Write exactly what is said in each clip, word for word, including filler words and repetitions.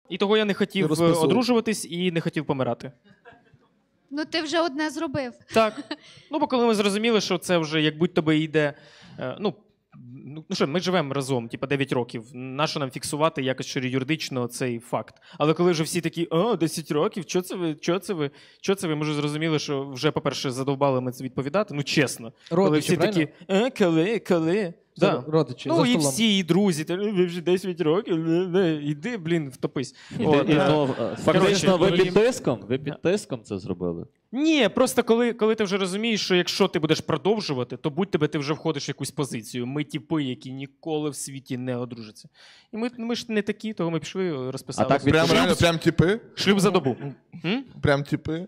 І того я не хотів одружуватись і не хотів помирати. Ну ти вже одне зробив. Так. Ну, бо коли ми зрозуміли, що це вже як будь-то би йде, ну, ну що, ми живемо разом, типа дев'ять років. Нащо нам фіксувати якось що юридично цей факт? Але коли вже всі такі, о, десять років, що це ви, що це ви, що це ви, ми вже зрозуміли, що вже, по-перше, задовбали ми це відповідати, ну чесно. Родичі, коли всі правильно? такі, а, коли, коли? Да. Родичі, ну за і столом. всі, і друзі, та, ви вже десять років, не, не, іди, блін, втопись. От, і, ну, фактично, ви під тиском? Ви під тиском це зробили? Ні, просто коли, коли ти вже розумієш, що якщо ти будеш продовжувати, то будь тебе, ти вже входиш в якусь позицію. Ми тіпи, які ніколи в світі не одружаться. І ми, ми ж не такі, того ми пішли, розписали. А так Прям шлюб, реально, прям типи? шлюб за добу. М? Прям типи?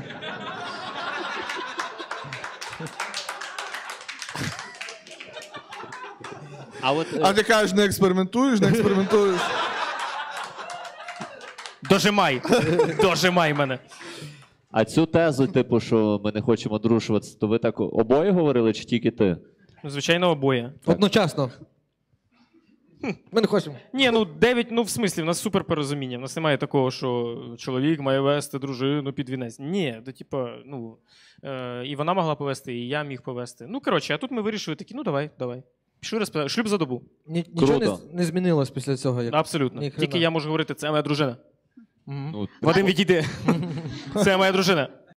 А, от, А ти кажеш, не експериментуєш, не експериментуєш. Дожимай. Дожимай мене. а цю тезу, типу, що ми не хочемо одружуватися, то ви так обоє говорили, чи тільки ти? Ну, звичайно, обоє. Одночасно. Ми не хочемо. Ні, ну дев'ять, ну в смислі, в нас супер порозуміння. В нас немає такого, що чоловік має вести дружину під вінець. Ні, то типа, ну, е, і вона могла повести, і я міг повести. Ну, коротше, а тут ми вирішили такі, ну давай, давай. Пішли розписати. Шлюб за добу. Ні, нічого не, Круто. не змінилось після цього. Як... Абсолютно. Ні хрена. Тільки я можу говорити, це моя дружина. Мгм. Ну, Вадим, відійди. Це моя дружина.